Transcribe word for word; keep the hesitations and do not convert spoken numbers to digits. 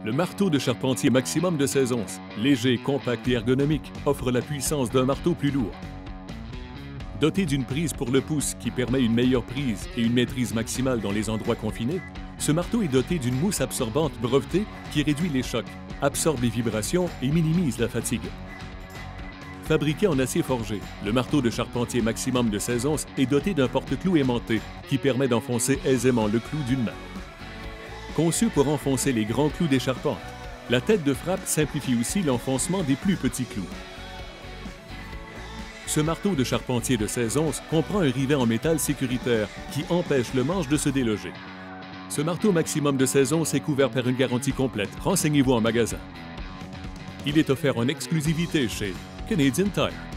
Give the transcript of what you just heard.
Le marteau de charpentier maximum de seize onces, léger, compact et ergonomique, offre la puissance d'un marteau plus lourd. Doté d'une prise pour le pouce qui permet une meilleure prise et une maîtrise maximale dans les endroits confinés, ce marteau est doté d'une mousse absorbante brevetée qui réduit les chocs, absorbe les vibrations et minimise la fatigue. Fabriqué en acier forgé, le marteau de charpentier maximum de seize onces est doté d'un porte-clous aimanté qui permet d'enfoncer aisément le clou d'une main. Conçu pour enfoncer les grands clous des charpentes, la tête de frappe simplifie aussi l'enfoncement des plus petits clous. Ce marteau de charpentier de seize onces comprend un rivet en métal sécuritaire qui empêche le manche de se déloger. Ce marteau maximum de seize onces est couvert par une garantie complète. Renseignez-vous en magasin. Il est offert en exclusivité chez Canadian Tire.